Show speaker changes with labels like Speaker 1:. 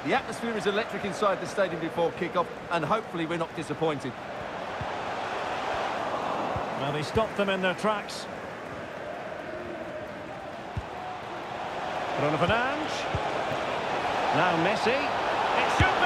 Speaker 1: The atmosphere is electric inside the stadium before kick-off, and hopefully we're not disappointed.
Speaker 2: Well, he stopped them in their tracks. Bruno Fernandes. Now Messi. It should